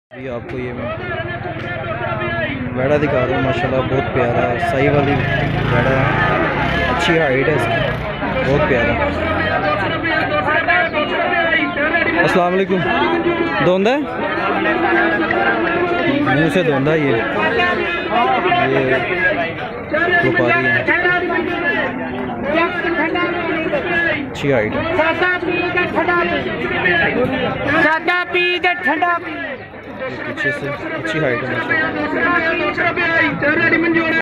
अभी आपको ये मैं वेड़ा दिखा रहा हूँ। माशाल्लाह बहुत प्यारा सही वाली वेड़ा है, अच्छी हाइट है इसकी, बहुत प्यारा। अस्सलाम वालेकुम। धोंदा है, मुँह से धोंदा ये व्यापारी है, अच्छी हाइट है। पीछे से अच्छी हाइट है माशाल्लाह।